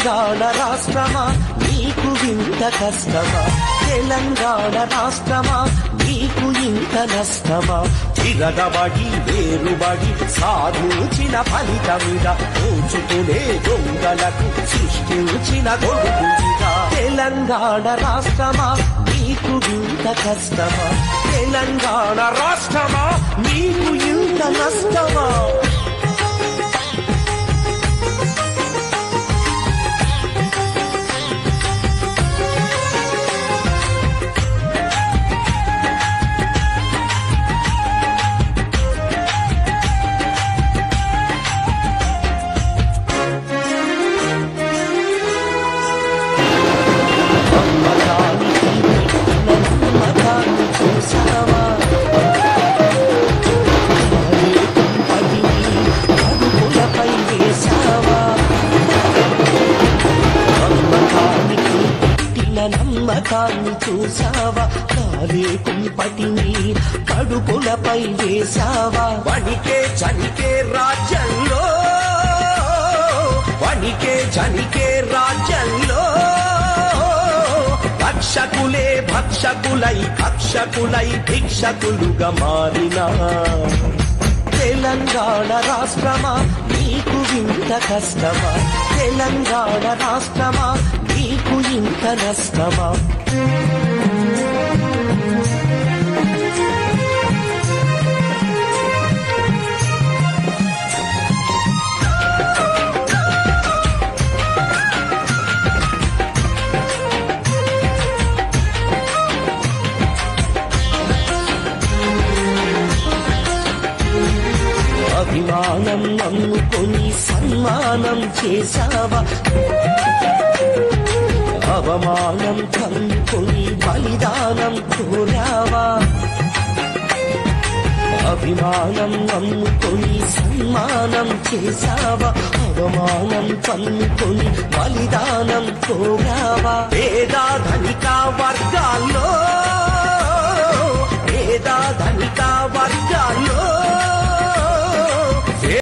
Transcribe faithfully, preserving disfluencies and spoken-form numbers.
తెలంగాణ రాష్ట్రమా నీకు ఇంత కష్టమా, తెలంగాణ రాష్ట్రమా నీకు ఇంత నష్టమా, తిరగబడి వేరుబడి సాధించిన ఫలితమిదా, దోచుకునే దొంగలకు సృష్టించిన గొడుగుడిగా. తెలంగాణ రాష్ట్రమా నీకు ఇంత కష్టమా, తెలంగాణ రాష్ట్రమా నీకు ఇంత నష్టమా. నమ్మకాన్ని చూసావా, కాలే కుంపటిని కడుపులపై వేసావా. వణికే చనికే రాజ్యంలో, వణికే చనికే రాజ్యంలో భక్షకులే భక్షకులై భక్షకులై భిక్షకులుగా మారినా. తెలంగాణ రాష్ట్రమా నీకు ఇంత కష్టమా, తెలంగాణ రాష్ట్రమా నీకు ఇంత నష్టమా. అభిమానం నమ్ముకొని సన్మానం చేశావా, అవమానం కమ్ముకొని బలిదానం కోరావా. అభిమానం నమ్ముకొని సన్మానం చేశావా, అవమానం కమ్ముకొని బలిదానం కోరావా. పేదా ధనిక వర్గాల్లో, పేదా ధనిక వర్గాల్లో